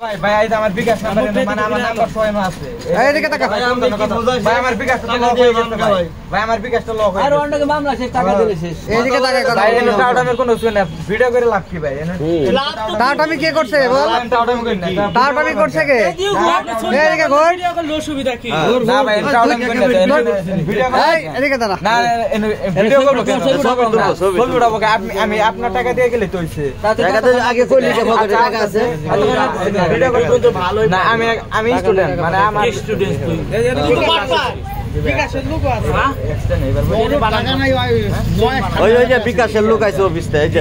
ভাই আইদা আমার বিকাশ নাম্বার মানে আমার নাম্বার সয়নো আছে এইদিকে টাকা ভাই আমার বিকাশটা তো লক হয়ে গেছে ভাই আমার বিকাশটা লক হয়ে গেছে আর অন্যকে মামলা শেষ টাকা দিলে শেষ এইদিকে টাকা ভাই এনে টাউটামের কোনো শুনে ভিডিও করে লাভ কি ভাই এনে টাউটামি কে করছে বল টাউটামি কই না টাউটামি করছে কে এইদিকে ঘর ভিডিও করে লো সুবিধা কি না ভাই টাউটামি কই না ভিডিও এই এদিকে দাঁড়া না ভিডিও করব ছবি উঠাবো আমি আপনার টাকা দিয়ে গেলে তো হইছে টাকা তো আগে কইলি যে পকেটে টাকা আছে ভিডিও করতে তো ভালোই না আমি স্টুডেন্ট মানে আমার স্টুডেন্ট তুই বিকাশের লোক আছে হ্যাঁ এবার টাকা নাই ওই যে বিকাশের লোক আছে অফিসে এই যে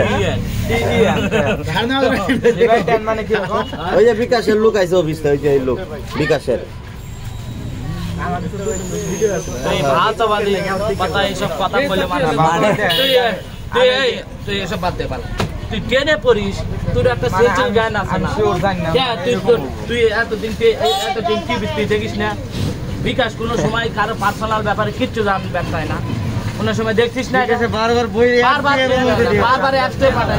মানে কি ওই যে বিকাশের লোক আছে অফিসে ওই যে এই লোক বিকাশের আমাদের তো ভিডিও আছে এই ভাতবাদী কথা এইসব কথা বলে মানে তুই এসব বাদ দে ভালো তুই ট্রেনে পড়িস তোর একটা সেলফি গান আছে না তুই এতদিন টিভি দেখিস না বিকাশ কোনো সময় কারো পার্সোনাল ব্যাপারে কিচ্ছু জানতে না কোনো সময় দেখছিস না বারবার বই বারবার একটাই পাঠায়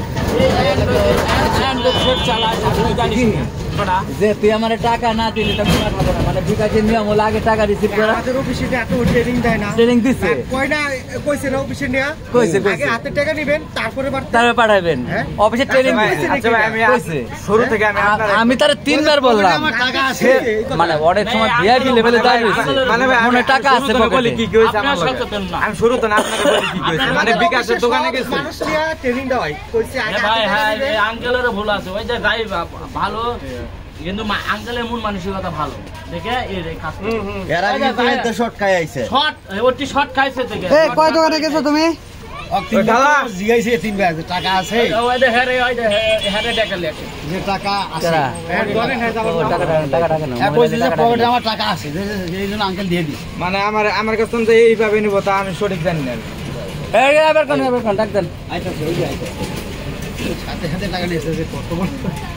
যে তুই আমার টাকা না দিলি মানে বিকাশের নিয়ম হলো আগে টাকা রিসিভ করা অফিসে এত ট্রেনিং দেয় না ট্রেনিং দিচ্ছে কয়টা কইছে না অফিসে নিয়া কইছে আগে হাতে টাকা নেবেন তারপরে পাঠাবেন অফিসে ট্রেনিং দিচ্ছে আচ্ছা ভাই আমি কইছে শুরু থেকে আমি তারে তিনবার বললাম আমার টাকা আছে মানে অনেক সময় ভিআইপি লেভেলে দাঁড় হইছে মানে মনে টাকা আছে বলে কি কইছে আমার আমি শুরু তো না আপনাকে বলি কি কইছে মানে বিকাশের দোকানে গেছি মানুষ নিয়া ট্রেনিং দেয় কইছে আগে ভাই হ্যাঁ এই আঙ্কেলেরও ভুল আছে ওই যে গাই ভালো কিন্তু আঙ্কেলের মন মানসিকতা ভালো দেখে এই রে কাজ এর আগে তো শর্ট খাই আইছে শর্ট ওটি শর্ট খাইছে দেখে এই কয় দোকানে গেছো তুমি অক্টিভালা জিআইছে তিনবার টাকা আছে ওই দে হেরে টাকা লেখে যে টাকা আছে টাকা না কইছে যে পকেটে আমার টাকা আছে এইজন্য আঙ্কেল দিয়ে দিই মানে আমার কাছে তো এইভাবে নিব তা আমি সঠিক জানি না এই আবার কন্টাক্ট দেন আইতাছে ওই যে আইতাছে সাথে টাকা নিয়েছে যে কত বড়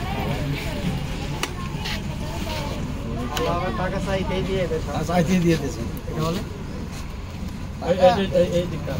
টাকা চাইতেই দিয়ে দিয়েছে এটা বলে এই দিকটা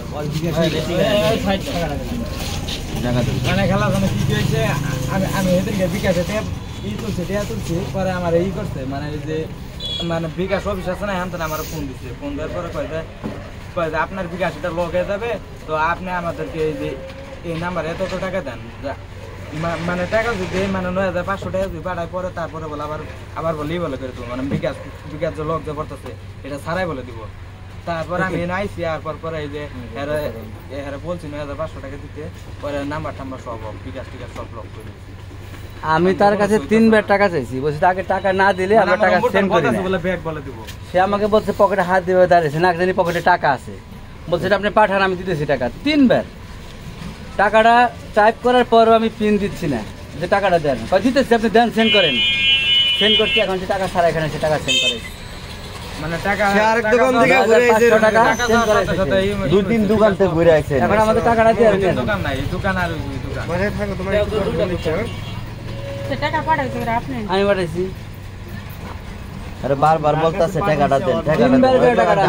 মানে খেলা জানে কি হয়েছে আমি এদেরকে বিকাশে তুলছি পরে আমার এই করছে মানে এই যে মানে বিকাশ অফিস আছে না হ্যাঁ আমার ফোন দিচ্ছে ফোন দেওয়ার পরে কয় যে আপনার বিকাশ এটা লক হয়ে যাবে তো আপনি আমাদেরকে এই যে এই নাম্বারে এত টাকা দেন মানে টাকা যদি মানে ৯৫০০ টাকা যদি পাঠায় পরে তারপরে বলে আবার বলেই বলে করে দেবো মানে বিকাশ যে লক যে করতেছে এটা ছাড়াই বলে দিব তারপরে আমি আইসি আর পরে এই যে এরা বলছি ৯৫০০ টাকা দিতে পরে নাম্বার সব বিকাশ সব লক করে দিচ্ছি আমি তার কাছে ৩বার টাকা চাইছি বলছি তাকে টাকা না দিলে আমরা টাকা সেন্ড করি না বলে ব্যাগ বলে দিব সে আমাকে বলছে পকেটে হাত দিয়ে দাঁড়িয়েছে না জানি পকেটে টাকা আছে বলছে আপনি পাঠান আমি দিতেছি টাকা ৩বার টাকাটা টাইপ করার পরও আমি পিন দিচ্ছি না যে টাকাটা দেন দিতেছি আপনি দেন সেন্ড করেন সেন্ড করছি এখন যে টাকা ছাড়া এখানে সে টাকা সেন্ড করে মানে টাকা আরেক দোকান থেকে ঘুরে আইছে টাকা সেন্ড করে দুই তিন দোকান থেকে ঘুরে আইছে এখন আমাদের টাকাটা দিয়ে দেন দোকান নাই দোকান আর ওই দোকান মানে থাকো তোমার টাকা পাঠাইছো আপনি আমি পাঠাইছি আরে বারবার বলতাছে টাকাটা দেন টাকাটা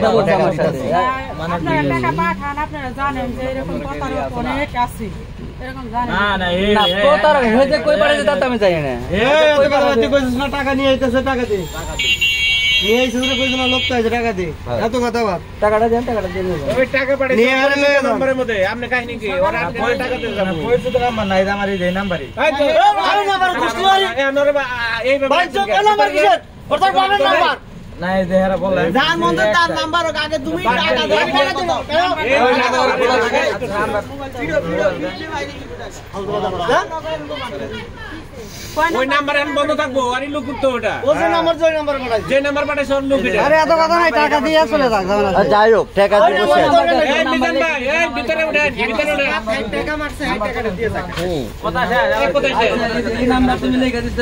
মানে টাকা পাঠান আপনারা জানেন যে এরকম কথা অনেক আছে এরকম জানেন না এই কথা হেজে কই পারে যে আমি জানি না কই পারে তুই কইছিস না টাকা নিয়ে আইতেছে টাকা দে নিয়ে আইছিস না কইছিস না লোক তো আছে টাকা দে এত কথা বাদ টাকাটা দেন ওই টাকা পাঠাই নিয়ে আরে নম্বরের মধ্যে আপনি কাহিনী কি ওরা টাকা দেন কইছো তো নাম্বার নাই আমার এই নাম্বারই আরে নাম্বার বুঝতে পারি এই ভাই নাম্বার কিসের ওটা পাবেন নাম্বার নাই দেহরা বললেন জান মন তার নাম্বার আগে তুমি টাকা দেন ওই নাম্বার এন বন্ধ থাকবো আরে লোক তো ওটা ওই নাম্বার পাঠাই যে নাম্বার পাঠাই সব লোক এটা আরে এত কথা নাই টাকা দিয়ে চলে যাক যাই হোক টাকা দিব এই মিজান ভাই এই ভিতরে উঠেন টাকা মারছে এই টাকাটা দিয়ে যাক কথা আছে এই নাম্বার তুমি লিখে দিছ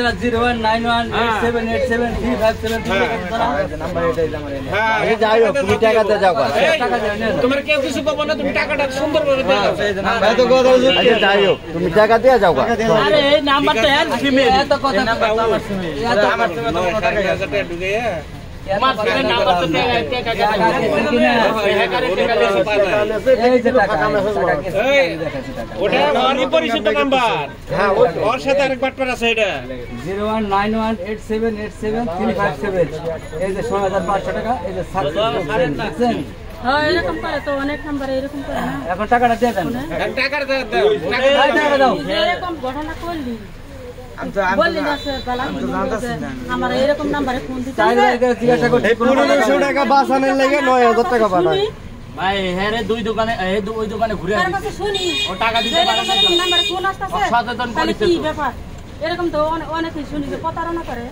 01918787357 নাম্বার এটাই আমার হ্যাঁ এই যাই হোক তুমি টাকা দিয়ে যাও টাকা দিয়ে তোমার কেউ কিছু পাবো না তুমি টাকাটা সুন্দর করে দাও এত কথা আচ্ছা যাই হোক তুমি টাকা দিয়ে যাও আরে এই নাম্বারটা এত কথা নাম্বার আমার সিমে আমার সিমে তো টাকা 1000 টাকা ঢুকে এরকম করে তো অনেক নাম্বার এরকম করে না। এখন টাকাটা দিয়ে দেন, টাকাটা দাও। এরকম ঘটনা করলি বললি না স্যার আমার এরকম নাম্বারে ফোন দিতে জিজ্ঞাসা করছি 1500 টাকা বাস আনার লাগে 9000 টাকা পাঠায় ভাই হ্যাঁ রে দুই দোকানে ওই দোকানে ঘুরে আসি শুনি ও টাকা দিতে পারে না এরকম নাম্বারে ফোন আসছে সচেতন তাহলে করিস কি ব্যাপার এরকম তো অনেকেই শুনি যে প্রতারণা করে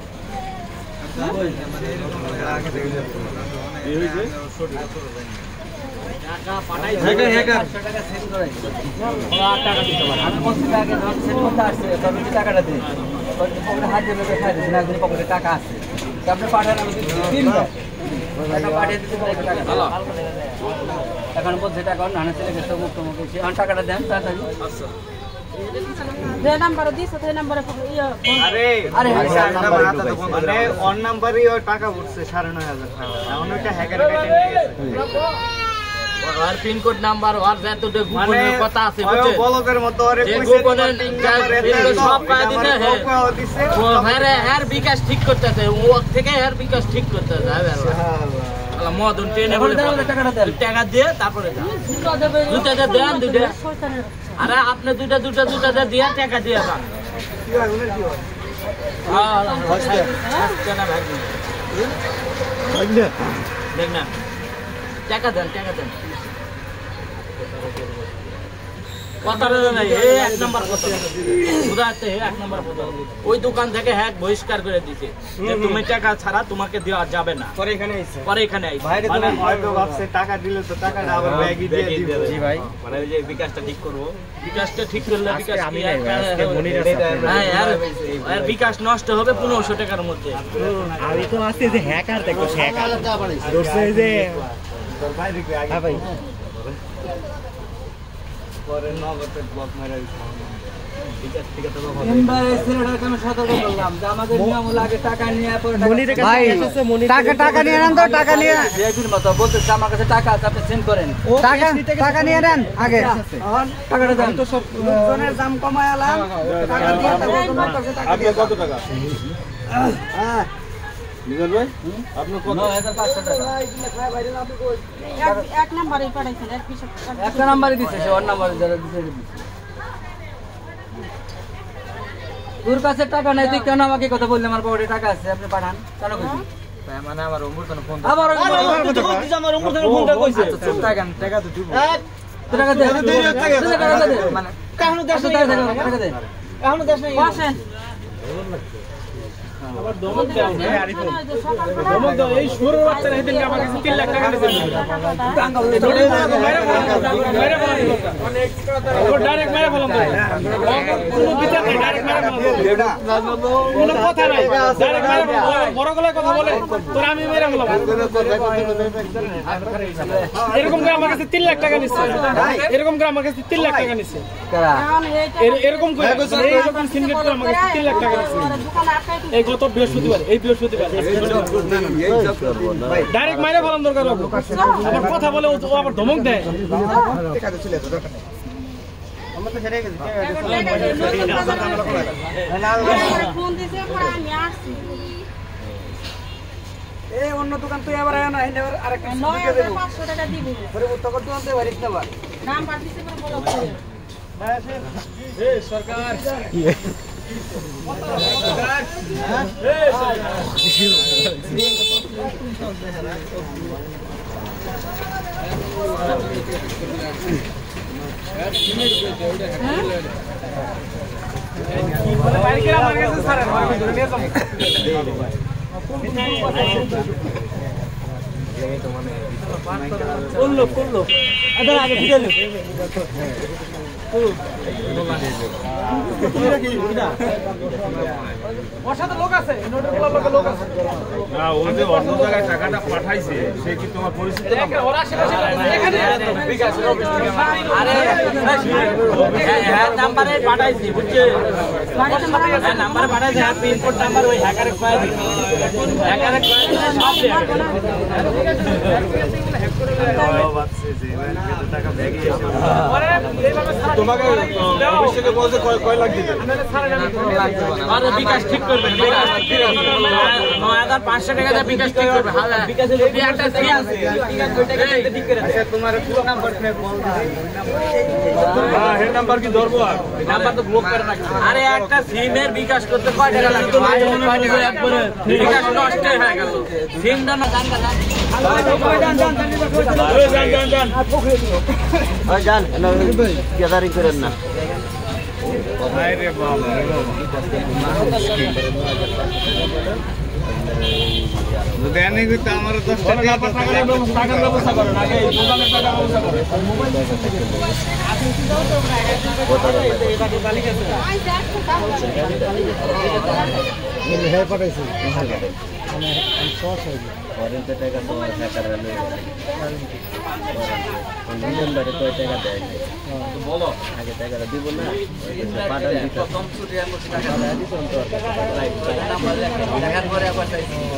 টাকা পাঠাই হ্যাকার টাকা দিতে পারে আমি বলছি আগে ধর সেট করতে আসছে তবে টাকাটা দিই পকেটে হাত দিয়ে খাই দিচ্ছি না পকেটে টাকা আছে আপনি পাঠান আমি দিন টাকা পাঠিয়ে দিতে পারি টাকা এখন বলছে টাকা নানা ছেলে গেছে মুক্ত মুক্ত এখন টাকাটা দেন তাড়াতাড়ি যে নাম্বারে দিছ সেই নাম্বারে আরে আরে মানে অন নাম্বারই ওই টাকা উঠছে 9500 টাকা এখন ওইটা হ্যাকার কেটে নিয়ে গেছে আর পিন কোড নাম্বার আর যত গোপনের কথা আছে ওই বুঝছেন বলকের মতো ওরে যে কইছে গোপনের সব পায় দিতে হ্যাঁ দিছে ও হ্যার বিকাশ ঠিক করতেছে ও থেকে হ্যার বিকাশ ঠিক করতেছে আল্লাহ মদন ট্রেনে বলে টাকাটা দেন টাকা দিয়ে তারপরে দুটা দেন দুটা আরে আপনি দুটা দিয়ে টাকা দিয়ে যান কি হয় উনি কি হয় দেখ না টাকা দেন এক নাম্বার ওই দোকান থেকে হ্যাক বহিষ্কার করে দিছে যে তুমি টাকা ছাড়া তোমাকে দেওয়া যাবে না পরে এখানে আইছে পরে এখানে আইছে ভাইরে তো হয়তো ভাবছে টাকা দিলে তো টাকাটা আবার ব্যাগই দিয়ে দিবে জি ভাই মানে ওই যে বিকাশটা ঠিক করব বিকাশটা ঠিক করলে বিকাশ আমি নাই আজকে মনির আছে হ্যাঁ আর বিকাশ নষ্ট হবে 1500 টাকার মধ্যে আমি তো আসছে যে হ্যাকার দেখো হ্যাকার ধরছে যে ভাই দেখবে আগে ভাই পরে নগদে ব্লক মারা দিছে টাকা নিয়ে নেন তো টাকা নিয়ে বলতেছে আমার কাছে টাকা আছে আপনি সেন্ড করেন টাকা নিয়ে নেন আগে টাকাটা দেন তো সব লোকজনের দাম কমায়ালাম টাকা দিয়ে আপনি কত টাকা হ্যাঁ নিজাল ভাই আপনি কত 9500 টাকা এক নাম্বারে পাঠাইছেন এক পিস একটা নাম্বারই দিছে সে ওর নাম্বারে যারা দিছে তোর কাছে টাকা নাই তুই কেন আমাকে কথা বললি আমার পকেটে টাকা আছে আপনি পাঠান কেন কইছি মানে আমার উমর কোন ফোন আবার আমার উপর থেকে ফোনটা কইছে টাকা তো দিব টাকা দে মানে এখনো দেশ নাই টাকা দে এখনো দেশ নাই বসেন আবার দমক দাও না দমক দাও এই শুরুর বাচ্চারা হেদিন আমার কাছে 3 লাখ টাকা দিয়েছে ও ডাইরেক্ট মেরে ফেলাম কোনো বিচার নাই ডাইরেক্ট মেরে ফেলাম কোনো কথা নাই ডাইরেক্ট মেরে বড় গলায় কথা বলে তোর আমি মেরে ফেলাম এরকম করে আমার কাছে 3 লাখ টাকা নিছে এরকম করে আমার কাছে 3 লাখ টাকা নিছে এরকম করে এরকম সিনগেট করে আমার কাছে 3 লাখ টাকা নিছে এই গত বৃহস্পতিবার ডাইরেক্ট মাইরে ফেলাম দরকার আবার কথা বলে ও আবার ধমক দেয় অন্য দোকান তুই আবার আরেকটা 9500 টাকা দিব তখন দোকান তুই বাড়িতে নেবার নাম পাঠিয়েছে বলো সরকার করলো আগে ওর সাথে লোক আছে নোটের লোক আছে না ও যে অন্য জায়গায় টাকাটা পাঠাইছে সে কি তোমার পরিচিত না? ওর আশেপাশে এখানে বিকাশের অফিস থেকে আরে হ্যাঁ নাম্বারে পাঠাইছি বুঝছে হ্যাঁ নাম্বারে পাঠাইছি হ্যাঁ পিনকোড নাম্বার ওই হ্যাকারে কয় দিছি হ্যাকারে কয় সব তোমাকে অফিস থেকে বলছে কয় লাখ দিতে? আর বিকাশ ঠিক করবে বিকাশ ঠিক করবে 9500 টাকা দিয়ে বিকাশ ঠিক করবে হ্যাঁ বিকাশের একটা ফি আছে বিকাশ ওই টাকা ঠিক করে আচ্ছা তোমার পুরো নাম্বার ফেক বল হ্যাঁ এই নাম্বার কি ধরবো আর? নাম্বার তো ব্লক করে রাখছি আরে একটা সিমের বিকাশ করতে কয় টাকা লাগে ভাই একবারে বিকাশ নষ্ট হয়ে গেল সিমটা না জান যান কেদারি করেন না আরে বাবা দেনে কিন্তু আমার 10 টাকার ব্যবস্থা করেন আগে এই দোকানের টাকার ব্যবস্থা করেন বলো আগে টাকাটা দিব না প্রথম ছুটি আর টাকা দিয়ে দিতাম তো টাকা পরে আবার